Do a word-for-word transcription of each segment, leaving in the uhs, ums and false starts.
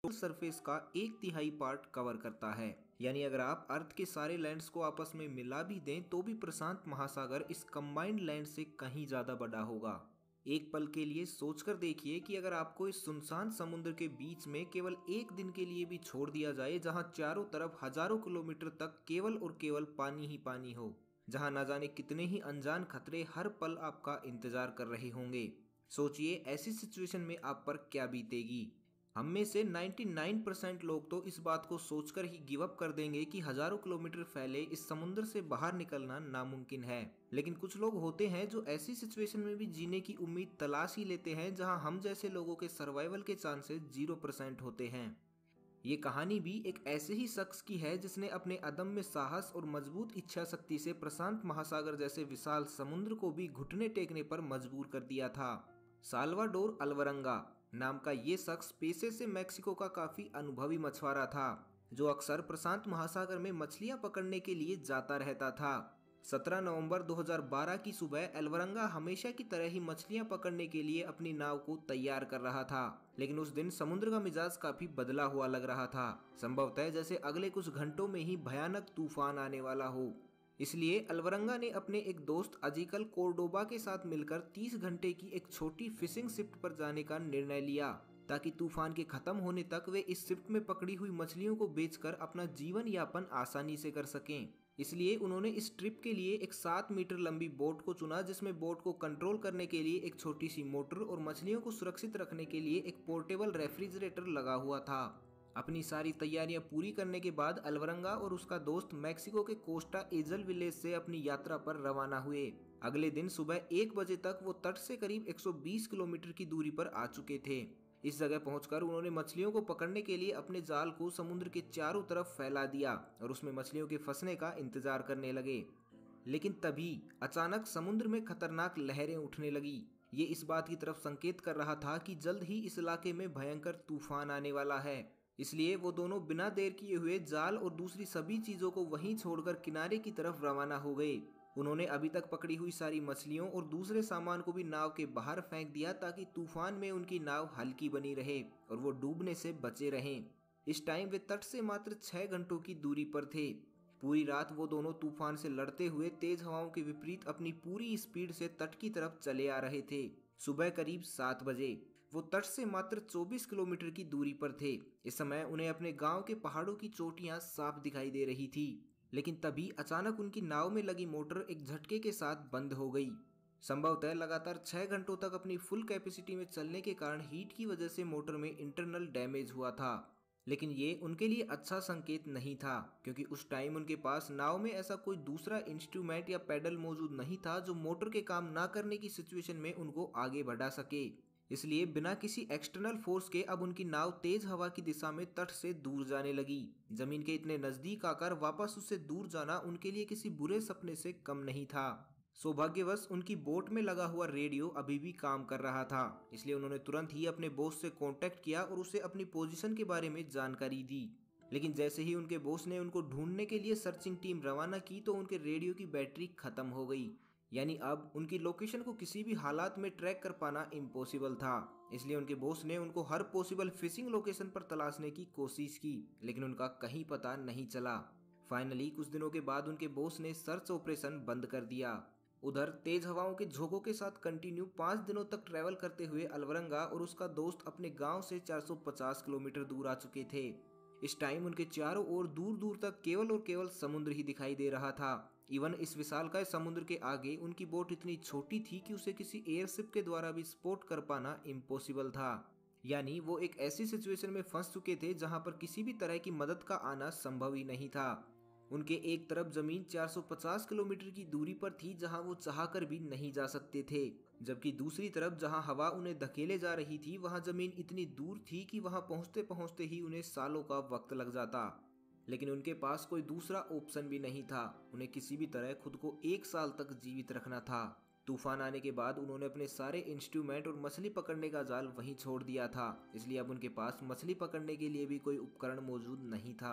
Surface का एक तिहाई पार्ट कवर करता है। यानी अगर आप अर्थ के सारे लैंड्स को आपस में मिला भी दें तो भी प्रशांत महासागर इस कंबाइंड लैंड से कहीं ज्यादा बड़ा होगा। एक पल के लिए सोचकर देखिए कि अगर आपको इस सुनसान समुद्र के बीच में केवल एक दिन के लिए भी छोड़ दिया जाए, जहां चारों तरफ हजारों किलोमीटर तक केवल और केवल पानी ही पानी हो, जहां न जाने कितने ही अनजान खतरे हर पल आपका इंतजार कर रहे होंगे। सोचिए ऐसी सिचुएशन में आप पर क्या बीतेगी। हम में से निन्यानवे परसेंट लोग तो इस बात को सोचकर ही गिव अप कर देंगे कि हजारों किलोमीटर फैले इस समुद्र से बाहर निकलना नामुमकिन है। लेकिन कुछ लोग होते हैं जो ऐसी सिचुएशन में भी जीने की उम्मीद तलाश ही लेते हैं, जहां हम जैसे लोगों के सर्वाइवल के चांसेस जीरो परसेंट होते हैं। ये कहानी भी एक ऐसे ही शख्स की है जिसने अपने अदम्य साहस और मजबूत इच्छा शक्ति से प्रशांत महासागर जैसे विशाल समुद्र को भी घुटने टेकने पर मजबूर कर दिया था। साल्वाडोर अल्वरंगा नाम का ये शख्स पेशे से मेक्सिको का काफी अनुभवी मछुआरा था, जो अक्सर प्रशांत महासागर में मछलियां पकड़ने के लिए जाता रहता था। सत्रह नवंबर दो हज़ार बारह की सुबह अल्वरंगा हमेशा की तरह ही मछलियां पकड़ने के लिए अपनी नाव को तैयार कर रहा था, लेकिन उस दिन समुद्र का मिजाज काफी बदला हुआ लग रहा था। संभवतः जैसे अगले कुछ घंटों में ही भयानक तूफान आने वाला हो। इसलिए अल्वरंगा ने अपने एक दोस्त अजिकल कोर्डोबा के साथ मिलकर तीस घंटे की एक छोटी फिशिंग शिफ्ट पर जाने का निर्णय लिया, ताकि तूफान के खत्म होने तक वे इस शिफ्ट में पकड़ी हुई मछलियों को बेचकर अपना जीवन यापन आसानी से कर सकें। इसलिए उन्होंने इस ट्रिप के लिए एक सात मीटर लंबी बोट को चुना, जिसमें बोट को कंट्रोल करने के लिए एक छोटी सी मोटर और मछलियों को सुरक्षित रखने के लिए एक पोर्टेबल रेफ्रिजरेटर लगा हुआ था। अपनी सारी तैयारियां पूरी करने के बाद अल्वरंगा और उसका दोस्त मैक्सिको के कोस्टा एजल विलेज से अपनी यात्रा पर रवाना हुए। अगले दिन सुबह एक बजे तक वो तट से करीब एक सौ बीस किलोमीटर की दूरी पर आ चुके थे। इस जगह पहुंचकर उन्होंने मछलियों को पकड़ने के लिए अपने जाल को समुद्र के चारों तरफ फैला दिया और उसमें मछलियों के फंसने का इंतजार करने लगे। लेकिन तभी अचानक समुद्र में खतरनाक लहरें उठने लगी। ये इस बात की तरफ संकेत कर रहा था कि जल्द ही इस इलाके में भयंकर तूफान आने वाला है। इसलिए वो दोनों बिना देर किए हुए जाल और दूसरी सभी चीजों को वहीं छोड़कर किनारे की तरफ रवाना हो गए। उन्होंने अभी तक पकड़ी हुई सारी मछलियों और दूसरे सामान को भी नाव के बाहर फेंक दिया, ताकि तूफान में उनकी नाव हल्की बनी रहे और वो डूबने से बचे रहें। इस टाइम वे तट से मात्र छह घंटों की दूरी पर थे। पूरी रात वो दोनों तूफान से लड़ते हुए तेज हवाओं के विपरीत अपनी पूरी स्पीड से तट की तरफ चले आ रहे थे। सुबह करीब सात बजे वो तट से मात्र चौबीस किलोमीटर की दूरी पर थे। इस समय उन्हें अपने गांव के पहाड़ों की चोटियां साफ दिखाई दे रही थी। लेकिन तभी अचानक उनकी नाव में लगी मोटर एक झटके के साथ बंद हो गई। संभवतः लगातार छह घंटों तक अपनी फुल कैपेसिटी में चलने के कारण हीट की वजह से मोटर में इंटरनल डैमेज हुआ था। लेकिन ये उनके लिए अच्छा संकेत नहीं था, क्योंकि उस टाइम उनके पास नाव में ऐसा कोई दूसरा इंस्ट्रूमेंट या पैडल मौजूद नहीं था जो मोटर के काम ना करने की सिचुएशन में उनको आगे बढ़ा सके। इसलिए बिना किसी एक्सटर्नल फोर्स के अब उनकी नाव तेज हवा की दिशा में तट से दूर जाने लगी। जमीन के इतने नजदीक आकर वापस उससे दूर जाना उनके लिए किसी बुरे सपने से कम नहीं था। सौभाग्यवश उनकी बोट में लगा हुआ रेडियो अभी भी काम कर रहा था, इसलिए उन्होंने तुरंत ही अपने बॉस से कांटेक्ट किया और उसे अपनी पोजीशन के बारे में जानकारी दी। लेकिन जैसे ही उनके बॉस ने उनको ढूंढने के लिए सर्चिंग टीम रवाना की तो उनके रेडियो की बैटरी खत्म हो गई। यानी अब उनकी लोकेशन को किसी भी हालात में ट्रैक कर पाना इम्पॉसिबल था। इसलिए उनके बॉस ने उनको हर पॉसिबल फिशिंग लोकेशन पर तलाशने की कोशिश की, लेकिन उनका कहीं पता नहीं चला। फाइनली कुछ दिनों के बाद उनके बॉस ने सर्च ऑपरेशन बंद कर दिया। उधर तेज हवाओं के झोंकों के साथ कंटिन्यू पाँच दिनों तक ट्रैवल करते हुए अल्वरंगा और उसका दोस्त अपने गांव से चार सौ पचास किलोमीटर दूर आ चुके थे। इस टाइम उनके चारों ओर दूर दूर तक केवल और केवल समुद्र ही दिखाई दे रहा था। इवन इस विशालकाय समुद्र के आगे उनकी बोट इतनी छोटी थी कि उसे किसी एयरशिप के द्वारा भी स्पॉट कर पाना इम्पॉसिबल था। यानी वो एक ऐसी सिचुएशन में फंस चुके थे जहां पर किसी भी तरह की मदद का आना संभव ही नहीं था। उनके एक तरफ जमीन चार सौ पचास किलोमीटर की दूरी पर थी, जहां वो चाहकर भी नहीं जा सकते थे, जबकि दूसरी तरफ जहां हवा उन्हें धकेले जा रही थी वहां जमीन इतनी दूर थी कि वहां पहुंचते पहुंचते ही उन्हें सालों का वक्त लग जाता। लेकिन उनके पास कोई दूसरा ऑप्शन भी नहीं था। उन्हें किसी भी तरह खुद को एक साल तक जीवित रखना था। तूफान आने के बाद उन्होंने अपने सारे इंस्ट्रूमेंट और मछली पकड़ने का जाल वहीं छोड़ दिया था, इसलिए अब उनके पास मछली पकड़ने के लिए भी कोई उपकरण मौजूद नहीं था।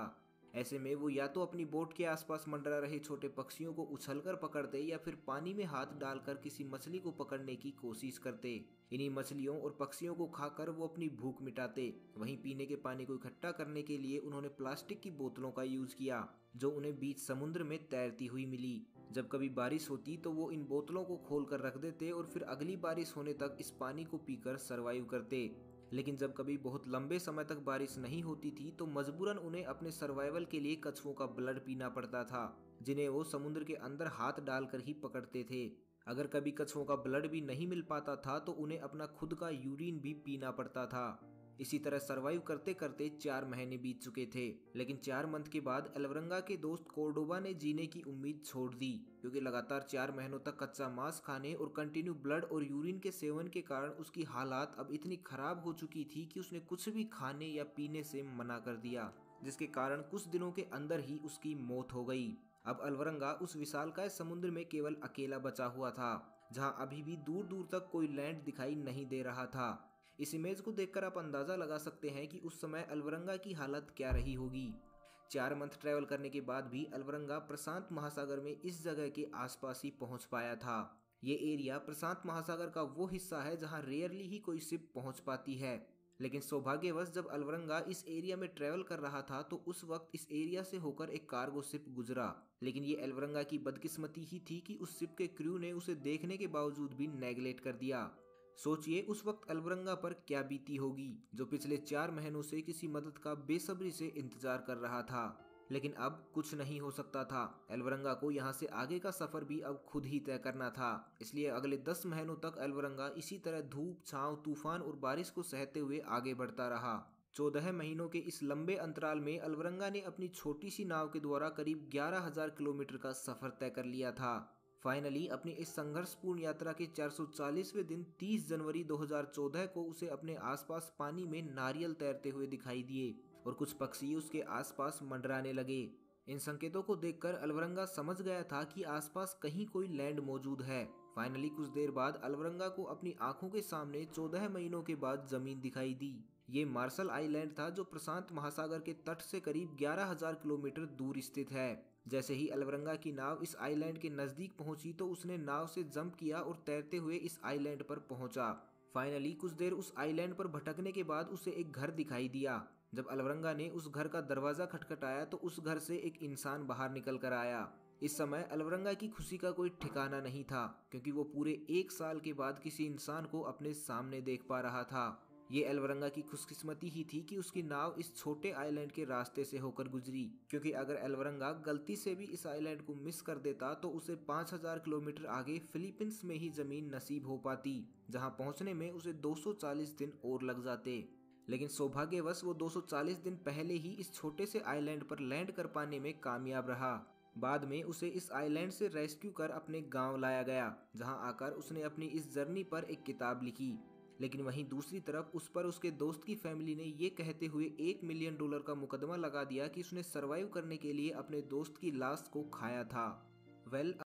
ऐसे में वो या तो अपनी बोट के आसपास मंडरा रहे छोटे पक्षियों को उछलकर पकड़ते या फिर पानी में हाथ डालकर किसी मछली को पकड़ने की कोशिश करते। इन्हीं मछलियों और पक्षियों को खाकर वो अपनी भूख मिटाते। वहीं पीने के पानी को इकट्ठा करने के लिए उन्होंने प्लास्टिक की बोतलों का यूज किया, जो उन्हें बीच समुद्र में तैरती हुई मिली। जब कभी बारिश होती तो वो इन बोतलों को खोल कर रख देते और फिर अगली बारिश होने तक इस पानी को पीकर सरवाइव करते। लेकिन जब कभी बहुत लंबे समय तक बारिश नहीं होती थी तो मजबूरन उन्हें अपने सर्वाइवल के लिए कछुओं का ब्लड पीना पड़ता था, जिन्हें वो समुद्र के अंदर हाथ डालकर ही पकड़ते थे। अगर कभी कछुओं का ब्लड भी नहीं मिल पाता था तो उन्हें अपना खुद का यूरिन भी पीना पड़ता था। इसी तरह सरवाइव करते करते चार महीने बीत चुके थे, लेकिन चार मंथ के बाद एल्वरंगा के दोस्त कोर्डोबा ने जीने की उम्मीद छोड़ दी, क्योंकि लगातार चार महीनों तक कच्चा मांस खाने और कंटिन्यू ब्लड और यूरिन के सेवन के कारण उसकी हालात अब इतनी खराब हो चुकी थी कि उसने कुछ भी खाने या पीने से मना कर दिया, जिसके कारण कुछ दिनों के अंदर ही उसकी मौत हो गई। अब एल्वरंगा उस विशालकाय समुद्र में केवल अकेला बचा हुआ था, जहां अभी भी दूर दूर तक कोई लैंड दिखाई नहीं दे रहा था। इस इमेज को देखकर आप अंदाजा लगा सकते हैं कि उस समय एल्वरंगा की हालत क्या रही होगी। चार मंथ ट्रैवल करने के बाद भी एल्वरंगा प्रशांत महासागर में इस जगह के आसपास ही पहुंच पाया था। ये एरिया प्रशांत महासागर का वो हिस्सा है जहां रेयरली ही कोई शिप पहुंच पाती है। लेकिन सौभाग्यवश जब एल्वरंगा इस एरिया में ट्रैवल कर रहा था तो उस वक्त इस एरिया से होकर एक कार्गो शिप गुजरा। लेकिन ये एल्वरंगा की बदकिस्मती ही थी कि उस शिप के क्रू ने उसे देखने के बावजूद भी नेगलेक्ट कर दिया। सोचिए उस वक्त एल्वरंगा पर क्या बीती होगी, जो पिछले चार महीनों से किसी मदद का बेसब्री से इंतजार कर रहा था। लेकिन अब कुछ नहीं हो सकता था। एल्वरंगा को यहाँ से आगे का सफर भी अब खुद ही तय करना था। इसलिए अगले दस महीनों तक एल्वरंगा इसी तरह धूप, छांव, तूफान और बारिश को सहते हुए आगे बढ़ता रहा। चौदह महीनों के इस लंबे अंतराल में एल्वरंगा ने अपनी छोटी सी नाव के द्वारा करीब ग्यारह हजार किलोमीटर का सफर तय कर लिया था। फाइनली अपनी इस संघर्षपूर्ण यात्रा के चार सौ चालीसवें दिन तीस जनवरी दो हज़ार चौदह को उसे अपने आसपास पानी में नारियल तैरते हुए दिखाई दिए और कुछ पक्षी उसके आसपास मंडराने लगे। इन संकेतों को देखकर एल्वरंगा समझ गया था कि आसपास कहीं कोई लैंड मौजूद है। फाइनली कुछ देर बाद एल्वरंगा को अपनी आंखों के सामने चौदह महीनों के बाद जमीन दिखाई दी। ये मार्शल आइलैंड था, जो प्रशांत महासागर के तट से करीब ग्यारह हजार किलोमीटर दूर स्थित है। जैसे ही एल्वरंगा की नाव इस आइलैंड के नजदीक पहुंची तो उसने नाव से जंप किया और तैरते हुए इस आइलैंड पर पहुंचा। फाइनली कुछ देर उस आइलैंड पर भटकने के बाद उसे एक घर दिखाई दिया। जब एल्वरंगा ने उस घर का दरवाजा खटखटाया तो उस घर से एक इंसान बाहर निकल कर आया। इस समय एल्वरंगा की खुशी का कोई ठिकाना नहीं था, क्योंकि वो पूरे एक साल के बाद किसी इंसान को अपने सामने देख पा रहा था। ये एल्वरंगा की खुशकिस्मती ही थी कि उसकी नाव इस छोटे आइलैंड के रास्ते से होकर गुजरी, क्योंकि अगर एल्वरंगा गलती से भी इस आइलैंड को मिस कर देता तो उसे पाँच हजार किलोमीटर आगे फिलीपींस में ही जमीन नसीब हो पाती, जहां पहुंचने में उसे दो सौ चालीस दिन और लग जाते। लेकिन सौभाग्यवश वो दो सौ चालीस दिन पहले ही इस छोटे से आइलैंड पर लैंड कर पाने में कामयाब रहा। बाद में उसे इस आइलैंड से रेस्क्यू कर अपने गांव लाया गया, जहां आकर उसने अपनी इस जर्नी पर एक किताब लिखी। लेकिन वहीं दूसरी तरफ उस पर उसके दोस्त की फैमिली ने ये कहते हुए एक मिलियन डॉलर का मुकदमा लगा दिया कि उसने सरवाइव करने के लिए अपने दोस्त की लाश को खाया था। वेल